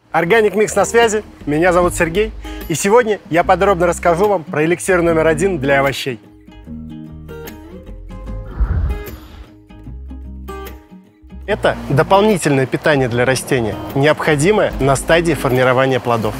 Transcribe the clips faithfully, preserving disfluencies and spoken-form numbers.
Organic Mix на связи, меня зовут Сергей, и сегодня я подробно расскажу вам про эликсир номер один для овощей. Это дополнительное питание для растения, необходимое на стадии формирования плодов.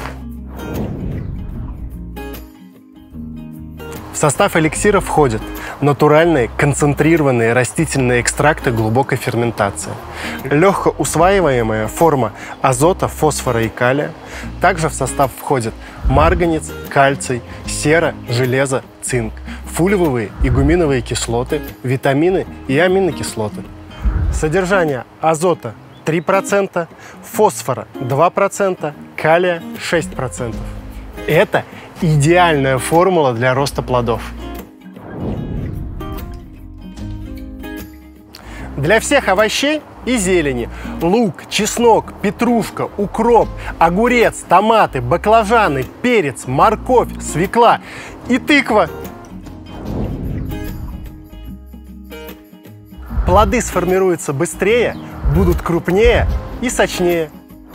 В состав эликсира входят натуральные концентрированные растительные экстракты глубокой ферментации, легко усваиваемая форма азота, фосфора и калия. Также в состав входят марганец, кальций, сера, железо, цинк, фолиевые и гуминовые кислоты, витамины и аминокислоты. Содержание азота три процента, фосфора два процента, калия шесть процентов. Это идеальная формула для роста плодов. Для всех овощей и зелени – лук, чеснок, петрушка, укроп, огурец, томаты, баклажаны, перец, морковь, свекла и тыква. Плоды сформируются быстрее, будут крупнее и сочнее.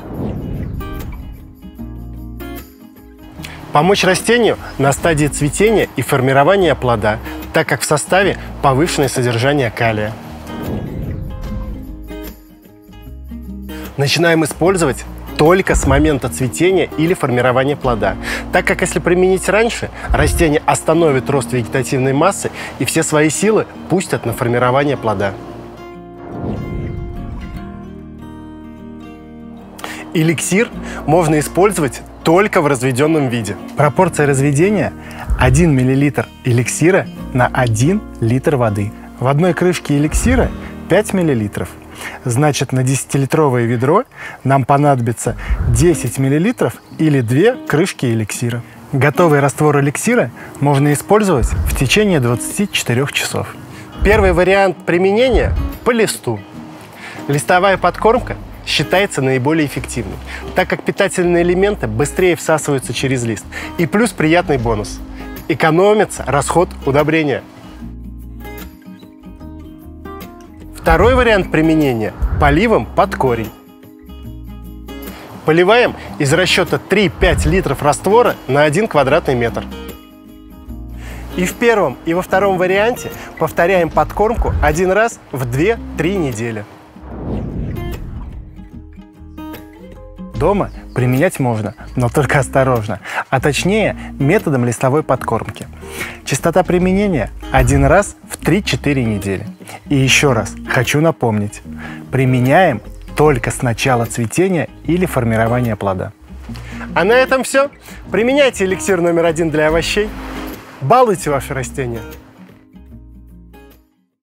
Помочь растению на стадии цветения и формирования плода, так как в составе повышенное содержание калия. Начинаем использовать только с момента цветения или формирования плода, так как если применить раньше, растение остановит рост вегетативной массы и все свои силы пустят на формирование плода. Эликсир можно использовать только в разведенном виде. Пропорция разведения один миллилитр эликсира на один литр воды. В одной крышке эликсира пять миллилитров. Значит, на десятилитровое ведро нам понадобится десять миллилитров или две крышки эликсира. Готовый раствор эликсира можно использовать в течение двадцати четырёх часов. Первый вариант применения – по листу. Листовая подкормка считается наиболее эффективной, так как питательные элементы быстрее всасываются через лист. И плюс приятный бонус – экономится расход удобрения. Второй вариант применения – поливом под корень. Поливаем из расчета три-пять литров раствора на один квадратный метр. И в первом, и во втором варианте повторяем подкормку один раз в две-три недели. Дома применять можно, но только осторожно, а точнее методом листовой подкормки. Частота применения один раз в три-четыре недели. И еще раз хочу напомнить, применяем только с начала цветения или формирования плода. А на этом все. Применяйте эликсир номер один для овощей. Балуйте ваши растения.